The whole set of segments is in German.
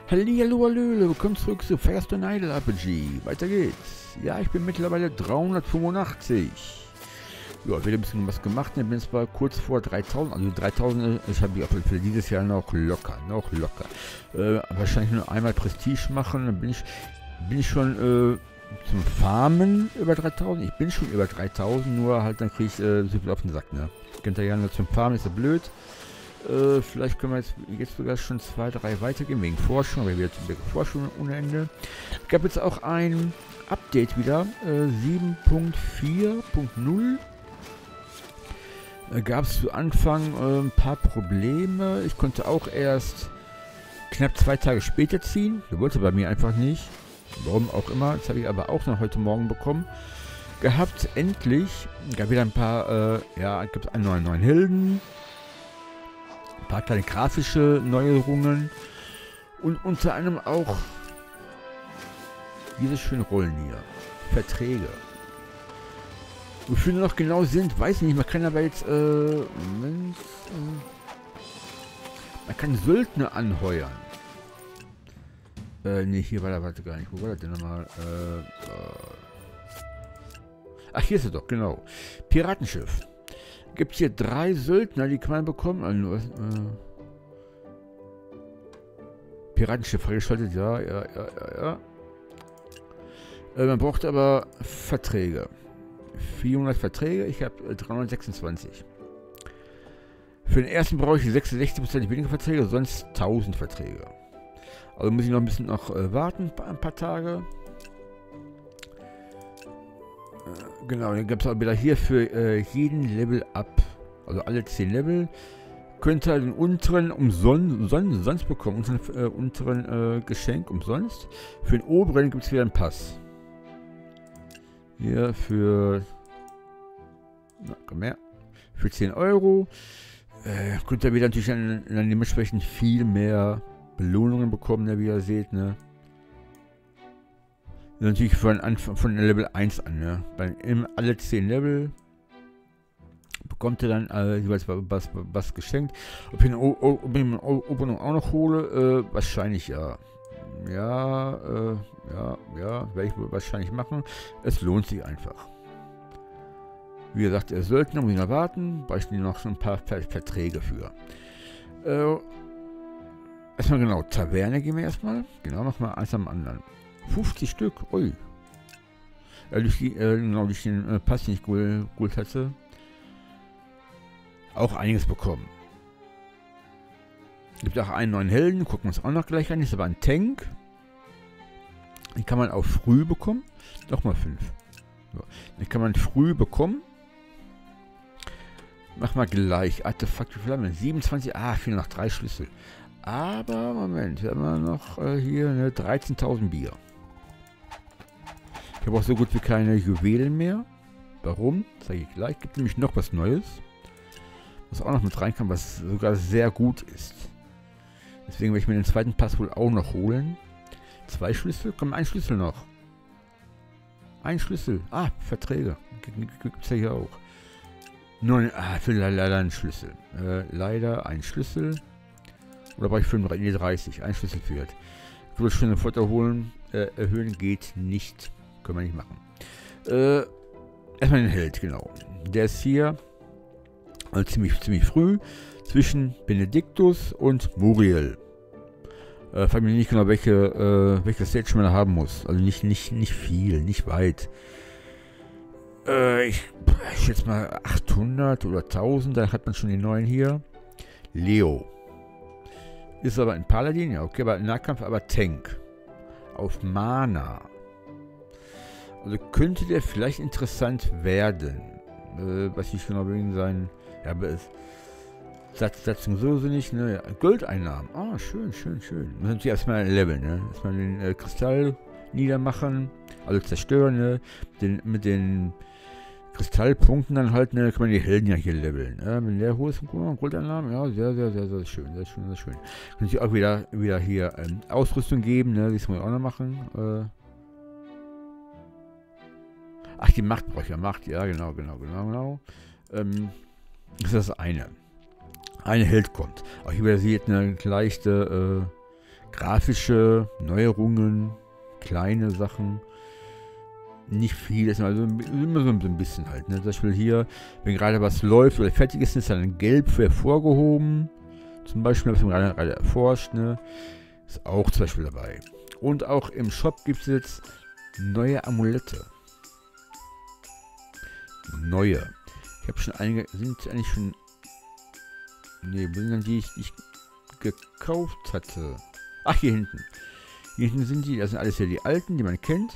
Hallihallo, hallöle, willkommen zurück zu First and Idle RPG. Weiter geht's. Ja, ich bin mittlerweile 385. Ja, wieder ein bisschen was gemacht. Ich bin zwar kurz vor 3000, also 3000, ich habe die auch für dieses Jahr noch locker. Wahrscheinlich nur einmal Prestige machen, dann bin ich schon zum Farmen über 3000. Ich bin schon über 3000, nur halt dann kriege ich so viel auf den Sack, ne. Könnt ihr ja nur zum Farmen, ist ja blöd. Vielleicht können wir jetzt sogar schon 2, 3 weitergehen, wegen Forschung, aber wir zum Forschung ohne Ende. Es gab jetzt auch ein Update wieder, 7.4.0. Gab es zu Anfang ein paar Probleme. Ich konnte auch erst knapp 2 Tage später ziehen. Der wollte bei mir einfach nicht. Warum auch immer. Das habe ich aber auch noch heute Morgen bekommen. Gehabt, endlich. Gab wieder ein paar, gibt es einen neuen Helden. Ein paar kleine grafische Neuerungen und unter anderem auch diese schönen Rollen hier. Verträge. Wofür die noch genau sind, weiß ich nicht. Man kann aber jetzt man kann Söldner anheuern. Ne, hier war der, warte gar nicht. Wo war das denn nochmal? Ach, hier ist es doch, genau. Piratenschiff. Gibt es hier 3 Söldner, die kann man bekommen. Piratenschiff freigeschaltet, ja. Man braucht aber Verträge. 400 Verträge, ich habe 326. Für den ersten brauche ich 66% weniger Verträge, sonst 1000 Verträge. Also muss ich noch ein bisschen warten, ein paar Tage. Genau, dann gibt es auch wieder hier für jeden Level up, also alle 10 Level, könnt ihr den unteren umsonst bekommen, unteren Geschenk umsonst. Für den oberen gibt es wieder einen Pass. Hier für, komm her, für 10 Euro. Könnt ihr wieder natürlich dann dementsprechend viel mehr Belohnungen bekommen, wie ihr seht, ne. Natürlich von Level 1 an, ne? Bei alle 10 Level bekommt ihr dann jeweils was geschenkt. Ob ich den Oberung auch noch hole, wahrscheinlich ja. Ja, werde ich wahrscheinlich machen. Es lohnt sich einfach. Wie gesagt, Söldner muss ich noch warten, brauche ich noch so ein paar Verträge für. Erstmal genau, Taverne gehen wir erstmal. Genau, nochmal eins am anderen. 50 Stück, ui. Durch den Pass, den ich geholt hatte, auch einiges bekommen. Gibt auch einen neuen Helden, gucken wir uns auch noch gleich an. Das ist aber ein Tank. Den kann man auch früh bekommen. Nochmal 5. So. Den kann man früh bekommen. Mach mal gleich. Artefakt, wie viel haben wir? 27. Ah, fehlen noch 3 Schlüssel. Aber, Moment, wir haben wir noch hier 13.000 Bier. Ich habe auch so gut wie keine Juwelen mehr. Warum? Zeige ich gleich. Gibt nämlich noch was Neues. Was auch noch mit rein kann, was sogar sehr gut ist. Deswegen werde ich mir den zweiten Pass wohl auch noch holen. 2 Schlüssel? Komm, ein Schlüssel noch. Ein Schlüssel. Ah, Verträge. Gibt es ja hier auch. Nur, für leider ein Schlüssel. Leider ein Schlüssel. Oder brauche ich 35? Ein Schlüssel fehlt. Ich würde schon sofort erhöhen geht nicht. Können wir nicht machen. Erstmal den Held, genau. Der ist hier also ziemlich früh zwischen Benedictus und Muriel. Frag mich nicht genau, welche Stage man haben muss. Also nicht viel, nicht weit. Ich schätze mal 800 oder 1000, dann hat man schon den neuen hier. Leo. Ist aber ein Paladin, ja okay, aber Nahkampf, aber Tank. Auf Mana. Also könnte der vielleicht interessant werden. Was ich genau wegen sein. Ja, aber es. Satzung sowieso nicht, ne? Ja, Goldeinnahmen. Ah, schön. Muss natürlich erstmal leveln, ne? Erstmal den Kristall niedermachen. Also zerstören, ne? Mit den Kristallpunkten dann halt, ne? Kann man die Helden ja hier leveln. Ne? Wenn der hohe ist, Goldeinnahmen, ja, sehr schön. Kann natürlich auch wieder hier Ausrüstung geben, ne? Das muss ich auch noch machen. Ach, die Macht brauche ich ja. Macht, ja, genau. Das ist das eine. Ein Held kommt. Auch hier seht eine leichte grafische Neuerungen, kleine Sachen. Nicht viel, also immer so ein bisschen halt. Ne? Zum Beispiel hier, wenn gerade was läuft oder fertig ist dann gelb hervorgehoben. Zum Beispiel, was man gerade erforscht. Ne? Ist auch zum Beispiel dabei. Und auch im Shop gibt es jetzt neue Amulette. Neue. Ich habe schon einige, sind eigentlich schon... Ne, sind die ich gekauft hatte. Ach, hier hinten. Hier hinten sind die, das sind alles ja die alten, die man kennt.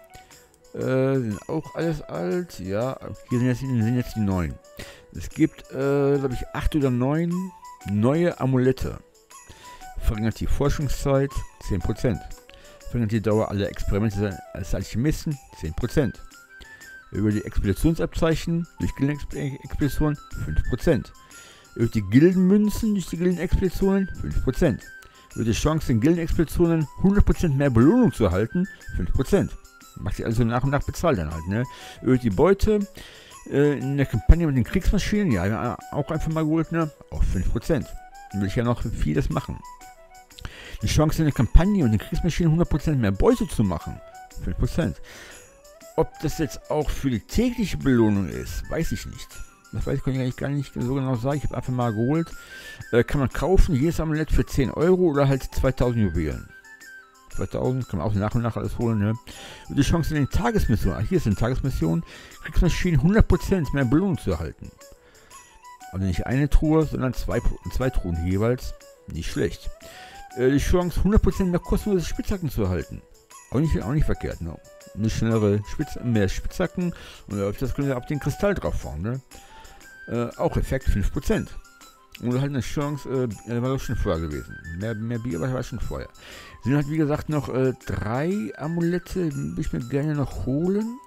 Sind auch alles alt. Ja, hier sind jetzt die neuen. Es gibt, glaube ich, 8 oder 9 neue Amulette. Verringert die Forschungszeit 10%. Verringert die Dauer aller Experimente als Alchemisten 10%. Über die Expeditionsabzeichen durch Gildenexpeditionen 5%. Über die Gildenmünzen durch die Gildenexpeditionen 5%. Über die Chance in Gildenexpeditionen 100% mehr Belohnung zu erhalten 5%. Macht sie also nach und nach bezahlt dann halt, ne? Über die Beute in der Kampagne mit den Kriegsmaschinen, ja, auch einfach mal geholt, ne? Auch 5%. Dann will ich ja noch vieles machen. Die Chance in der Kampagne und den Kriegsmaschinen 100% mehr Beute zu machen, 5%. Ob das jetzt auch für die tägliche Belohnung ist, weiß ich nicht. Das weiß ich eigentlich gar nicht so genau sagen. Ich habe einfach mal geholt. Kann man kaufen, jedes Amulett für 10 Euro oder halt 2000 Juwelen. 2000 kann man auch nach und nach alles holen, ne? Und die Chance in den Tagesmissionen, hier ist eine Tagesmission, Kriegsmaschinen 100% mehr Belohnung zu erhalten. Also nicht eine Truhe, sondern zwei Truhen jeweils. Nicht schlecht. Die Chance 100% mehr kostenlose Spitzhacken zu erhalten. Auch nicht verkehrt, ne? Eine schnellere mehr Spitzhacken und das können wir auf den Kristall drauf fahren, ne? Auch Effekt 5%. Und halt eine Chance, war doch schon vorher gewesen. Mehr Bier war schon vorher. Sind halt wie gesagt noch 3 Amulette, die will ich mir gerne noch holen.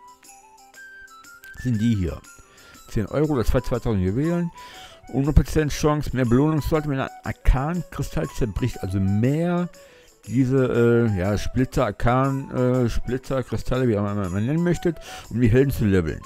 Sind die hier. 10 Euro oder 2000 Juwelen. 100% Chance, mehr Belohnung sollte, wenn ein Arkan-Kristall zerbricht. Also mehr diese Splitter, Arkan, Kristalle, wie man nennen möchtet, um die Helden zu leveln.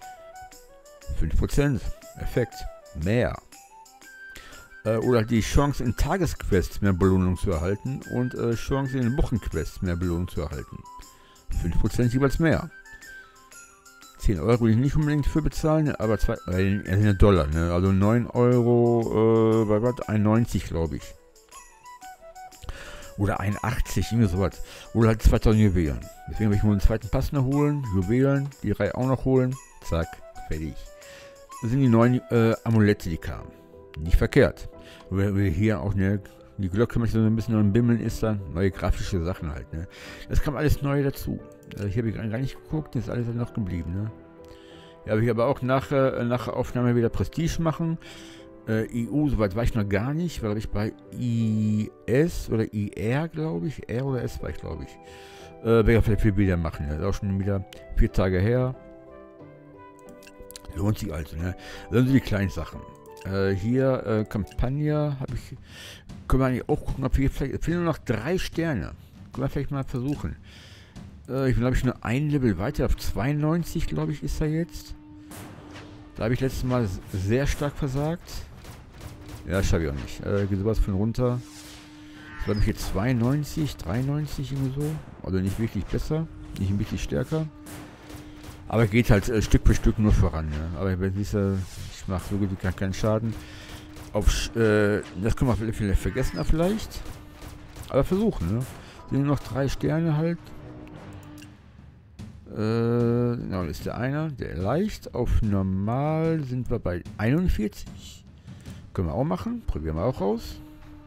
5%. Effekt. Mehr. Oder die Chance in Tagesquests mehr Belohnung zu erhalten und Chance in den Wochenquests mehr Belohnung zu erhalten. 5% jeweils mehr. 10 Euro will ich nicht unbedingt für bezahlen, aber sind Dollar, ne? Also 9 Euro, bei was? 91 glaube ich. Oder 81, irgendwie sowas. Oder halt 2000 Juwelen. Deswegen will ich nur den zweiten Pass noch holen, Juwelen, die 3 auch noch holen. Zack, fertig. Das sind die neuen Amulette, die kamen. Nicht verkehrt. Wir hier auch, ne, die Glocke möchte so ein bisschen am Bimmeln ist dann. Neue grafische Sachen halt, ne. Das kam alles neu dazu. Hier habe ich gar nicht geguckt, das ist alles noch geblieben, ne. Ja, habe ich aber auch nach Aufnahme wieder Prestige machen. EU, soweit war ich noch gar nicht, weil ich bei IS oder IR, glaube ich. R oder S war ich, glaube ich. Werde ich vielleicht viel wieder machen, ne. Das ist auch schon wieder 4 Tage her. Lohnt sich also, ne. Das sind die kleinen Sachen. Hier, Kampagne, können wir eigentlich auch gucken, ob wir vielleicht, fehlen nur noch 3 Sterne. Können wir vielleicht mal versuchen. Ich bin, glaube ich, nur ein Level weiter, auf 92, glaube ich, ist er jetzt. Da habe ich letztes Mal sehr stark versagt. Ja, schaffe ich auch nicht. Geht sowas von runter. Ich glaube, ich jetzt 92, 93 irgendwie so. Also nicht wirklich besser, nicht wirklich stärker. Aber geht halt Stück für Stück nur voran. Ne? Aber ich mache so gut wie keinen Schaden. Das können wir vielleicht vergessen vielleicht. Aber versuchen, ne? Sind nur noch 3 Sterne halt. Genau, das ist der einer, der leicht. Auf normal sind wir bei 41. Können wir auch machen. Probieren wir auch aus.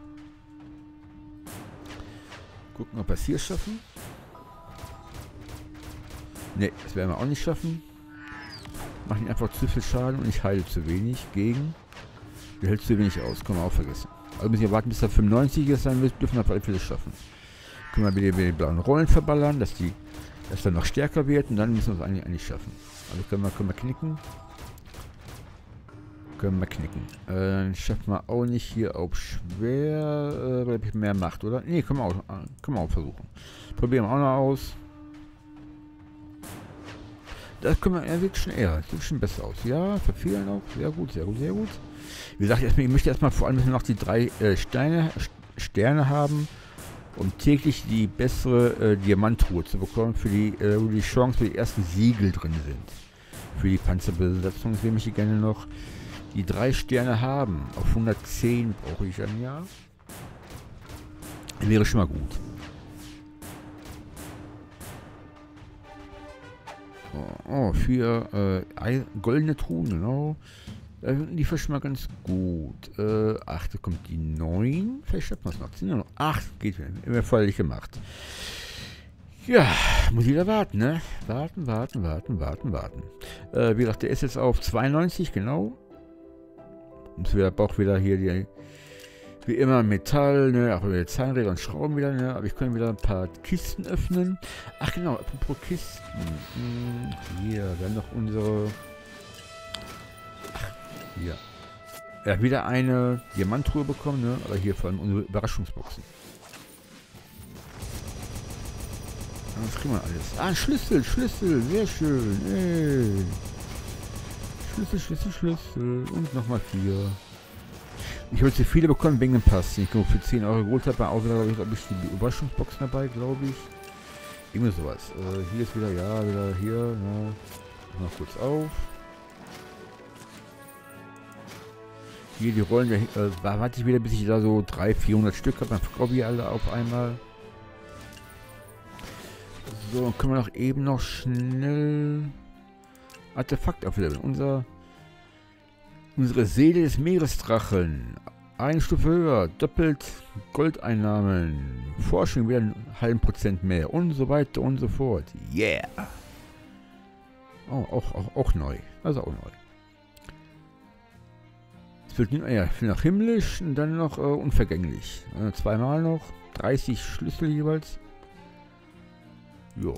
Gucken, ob wir es hier schaffen. Ne, das werden wir auch nicht schaffen. Machen einfach zu viel Schaden und ich heile zu wenig gegen. Der hält zu wenig aus, können wir auch vergessen. Also müssen wir warten, bis er 95 ist, dann dürfen wir auf alle Fälle schaffen. Können wir wieder die blauen Rollen verballern, dass er noch stärker wird und dann müssen wir es eigentlich schaffen. Also können wir knicken. Dann schaffen wir auch nicht hier auf schwer, weil ich mehr Macht, oder? Ne, können wir auch versuchen. Probieren wir auch noch aus. Das können wir, er wird schon eher, sieht schon besser aus. Ja, verfehlen auch. Sehr gut, sehr gut, sehr gut. Wie gesagt, ich möchte erstmal vor allem noch die 3 Sterne haben. um täglich die bessere Diamanttruhe zu bekommen, für die, wo die Chance für die ersten Siegel drin sind. Für die Panzerbesatzung will ich gerne noch die 3 Sterne haben. Auf 110 brauche ich ein Jahr. Wäre schon mal gut. Oh, 4 goldene Truhen, genau. Da sind die schon mal ganz gut. 8, da kommt die 9. Vielleicht schafft man es noch. Sind nur noch 8. Geht immer förderlich gemacht. Ja, muss wieder warten, ne? Warten. Wie gesagt, der ist jetzt auf 92, genau. Und wir brauchen wieder hier die, wie immer Metall, ne? Auch wieder Zahnräder und Schrauben wieder, ne? Aber ich kann wieder ein paar Kisten öffnen. Ach genau, apropos Kisten. Hier, dann noch unsere... Hier. Ja, wieder eine Diamanttruhe bekommen, ne? Aber hier vor allem unsere Überraschungsboxen. Was kriegen wir alles? Ah, Schlüssel, sehr schön. Ey. Schlüssel. Und nochmal 4. Ich habe jetzt hier viele bekommen wegen dem Pass, den ich für 10 Euro geholt habe. Auch wieder, glaube ich, die Überraschungsboxen dabei, glaube ich. Irgendwie sowas. Hier ist wieder, ja, wieder hier. Ja. Noch kurz auf. Hier die Rollen, warte ich wieder, bis ich da so 300-400 Stück habe. Dann verkaufe ich alle auf einmal. So, dann können wir noch eben noch schnell Artefakt aufleveln. Unsere Seele des Meeresdrachen. Eine Stufe höher, doppelt Goldeinnahmen, Forschung wieder einen halben Prozent mehr und so weiter und so fort. Yeah! Oh, auch neu. Also auch neu. Es wird noch himmlisch und dann noch unvergänglich. Zweimal noch. 30 Schlüssel jeweils. Jo.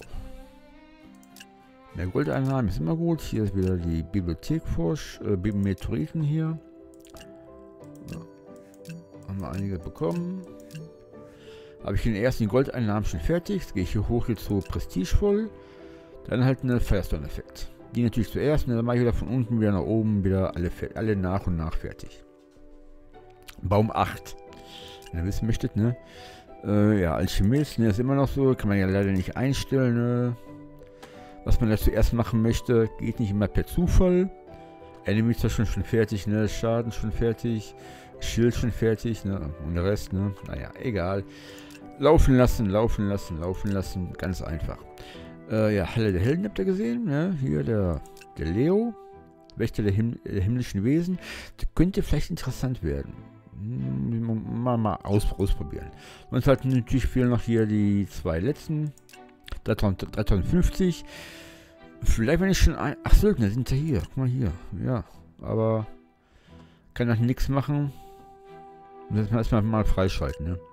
Mehr Goldeinnahmen ist immer gut. Hier ist wieder die Bibliothek Meteoriten hier. Ja. Haben wir einige bekommen. Habe ich den ersten Goldeinnahmen schon fertig. Jetzt gehe ich hier hoch jetzt so prestigevoll. Dann halt eine Firestone-Effekt. Die natürlich zuerst, und dann mache ich wieder von unten wieder nach oben, wieder alle nach und nach fertig. Baum 8. Wenn ihr wissen möchtet, ne? Ja, Alchemist, ne, ist immer noch so, kann man ja leider nicht einstellen, ne? Was man da zuerst machen möchte, geht nicht immer per Zufall. Enemy ist ja schon fertig, ne? Schaden schon fertig, Schild schon fertig, ne? Und der Rest, ne? Naja, egal. Laufen lassen, ganz einfach. Ja, Halle der Helden habt ihr gesehen, ne? Hier der Leo, Wächter der himmlischen Wesen. Das könnte vielleicht interessant werden. Mal ausprobieren. Und halt natürlich fehlen noch hier die 2 letzten. 3050. Vielleicht wenn ich schon ein... Ach, Söldner sind ja hier. Guck mal hier. Ja, aber kann halt nichts machen. Müssen wir erstmal mal freischalten, ne?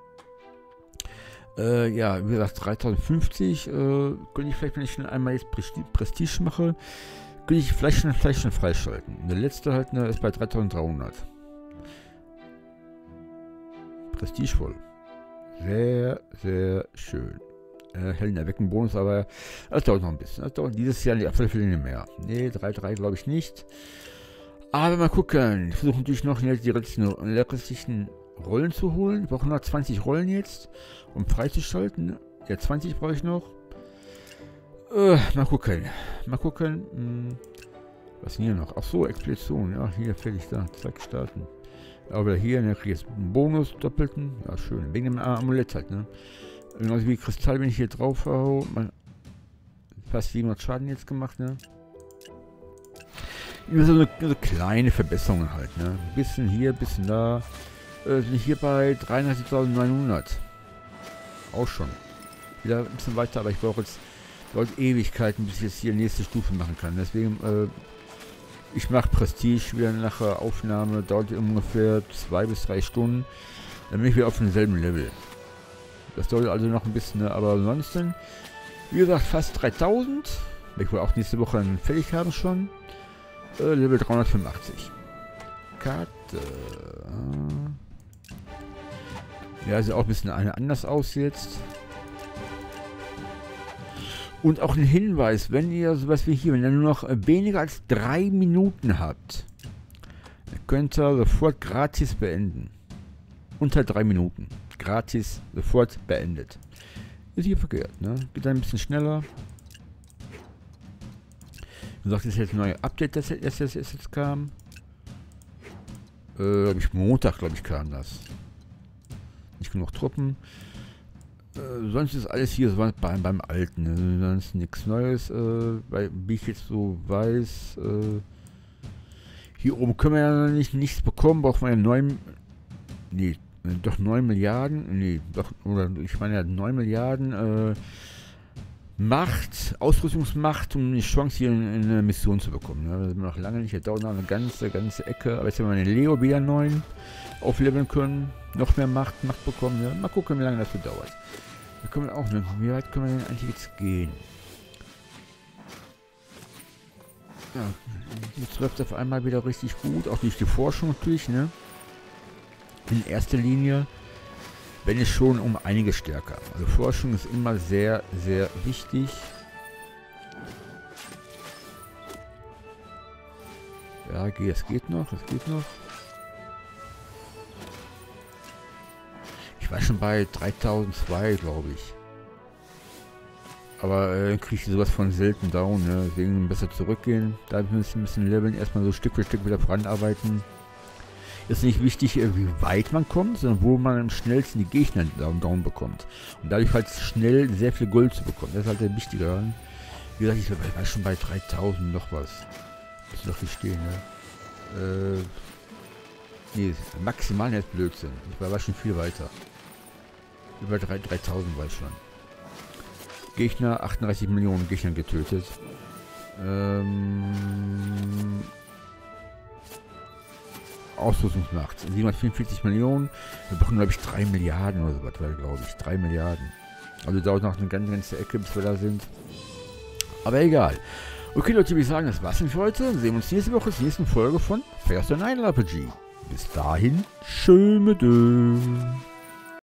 Ja, wie gesagt, 3050. Könnte ich vielleicht, wenn ich schon einmal jetzt Prestige mache, könnte ich vielleicht schon freischalten. Der letzte halt, ne, ist bei 3300. Prestigevoll. Sehr, sehr schön. Helden erwecken Bonus, aber das dauert noch ein bisschen. Das dauert dieses Jahr auf alle Fälle nicht mehr. Ne, 3,3 glaube ich nicht. Aber mal gucken. Ich versuche natürlich noch die restlichen Rollen zu holen. Ich brauche 120 Rollen jetzt, um freizuschalten. Ja, 20 brauche ich noch. Mal gucken. Was ist denn hier noch? Ach so, Expedition. Ja, hier fertig da. Zack, starten. Aber hier, ne, kriege ich jetzt einen Bonus, doppelten. Ja, schön. Wegen dem Amulett halt, ne? Genauso wie Kristall, wenn ich hier drauf hau. Fast 700 Schaden jetzt gemacht, ne? Immer so kleine Verbesserungen halt, ne? Ein bisschen hier, ein bisschen da. Bin ich hier bei 33.900. Auch schon. Wieder ein bisschen weiter, aber ich brauche jetzt Ewigkeiten, bis ich jetzt hier nächste Stufe machen kann. Deswegen, ich mache Prestige wieder nach der Aufnahme. Dauert ungefähr 2 bis 3 Stunden. Dann bin ich wieder auf demselben Level. Das dauert also noch ein bisschen, ne? Aber ansonsten, wie gesagt, fast 3000. Ich will auch nächste Woche dann fertig haben schon. Level 385. Karte. Ja, sieht auch ein bisschen anders aus jetzt. Und auch ein Hinweis, wenn ihr sowas wie hier, wenn ihr nur noch weniger als 3 Minuten habt, dann könnt ihr sofort gratis beenden. Unter 3 Minuten. gratis sofort beendet. Ist hier verkehrt, ne? Geht dann ein bisschen schneller. Du sagst, das ist jetzt ein neues Update, das jetzt kam. Montag, glaube ich, kam das. Nicht genug Truppen. Sonst ist alles hier so beim Alten. Ne? Sonst nichts Neues. Weil, wie ich jetzt so weiß, hier oben können wir ja nichts bekommen. Braucht man ja 9. Nee, doch 9 Milliarden. Nee, doch, oder ich meine ja 9 Milliarden Macht, Ausrüstungsmacht, um die Chance hier in eine Mission zu bekommen. Ne? Das sind wir noch lange nicht. Das dauert noch eine ganze Ecke. Aber jetzt haben wir den Leo wieder 9 aufleveln können. Noch mehr Macht bekommen. Ja? Mal gucken, wie lange das dauert. Wir können auch, wie weit können wir denn eigentlich jetzt gehen? Ja, jetzt läuft auf einmal wieder richtig gut. Auch durch die Forschung natürlich, ne? In erster Linie, wenn es schon um einiges stärker. Also Forschung ist immer sehr, sehr wichtig. Ja, es geht noch, es geht noch. Ich war schon bei 3002, glaube ich. Aber kriege ich sowas von selten down, ne? Deswegen besser zurückgehen. Da müssen wir ein bisschen leveln, erstmal so Stück für Stück wieder voranarbeiten. Ist nicht wichtig, wie weit man kommt, sondern wo man am schnellsten die Gegner down bekommt. Und dadurch halt schnell sehr viel Gold zu bekommen. Das ist halt der wichtige. Wie gesagt, ich war schon bei 3000 noch was. Muss noch hier stehen, ne? Nee, maximal jetzt Blödsinn. Ich war schon viel weiter. Über 3000 war ich schon. Gegner, 38 Millionen Gegner getötet. Ausrüstungsmacht, 744 Millionen. Wir brauchen, glaube ich, 3 Milliarden oder so was, glaube ich. 3 Milliarden. Also dauert noch eine ganze Ecke, bis wir da sind. Aber egal. Okay, Leute, wie ich sagen, das war's für heute. Wir sehen uns nächste Woche zur nächsten Folge von First and Idle RPG. Bis dahin, schön mit